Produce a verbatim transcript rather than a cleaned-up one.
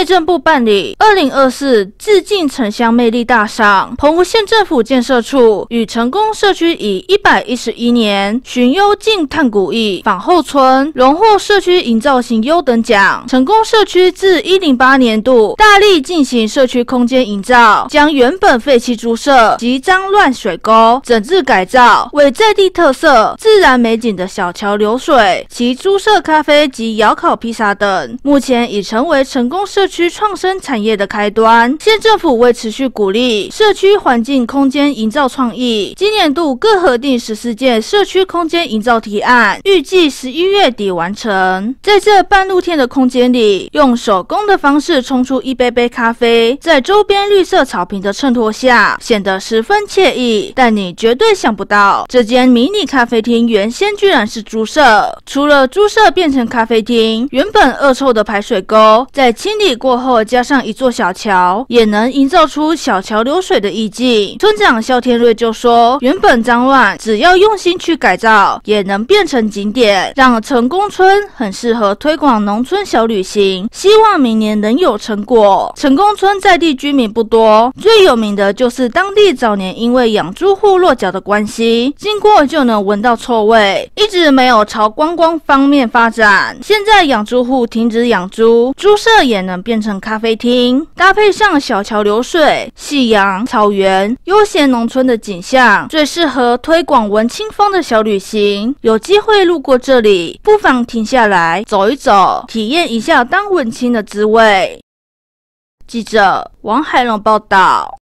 内政部办理二零二四致敬城乡魅力大赏，澎湖县政府建设处与成功社区以一百一十一年寻优进探古意访后村荣获社区营造型优等奖。成功社区自一零八年度大力进行社区空间营造，将原本废弃猪舍及脏乱水沟整治改造，为在地特色自然美景的小桥流水、其猪舍咖啡及窑烤披萨等，目前已成为成功社区创生产业的开端。县政府为持续鼓励社区环境空间营造创意，今年度各核定十四件社区空间营造提案，预计十一月底完成。在这半露天的空间里，用手工的方式冲出一杯杯咖啡，在周边绿色草坪的衬托下，显得十分惬意。但你绝对想不到，这间迷你咖啡厅原先居然是猪舍。除了猪舍变成咖啡厅，原本恶臭的排水沟在清理过后，加上一座小桥，也能营造出小桥流水的意境。村长肖天瑞就说，原本脏乱，只要用心去改造，也能变成景点，让成功村很适合推广农村小旅行。希望明年能有成果。成功村在地居民不多，最有名的就是当地早年因为养猪户落脚的关系，经过就能闻到臭味，一直没有朝观光方面发展。现在养猪户停止养猪，猪舍也能变成咖啡厅，搭配上小桥流水、夕阳、草原、悠闲农村的景象，最适合推广文青风的小旅行。有机会路过这里，不妨停下来走一走，体验一下当文青的滋味。记者王海龙报道。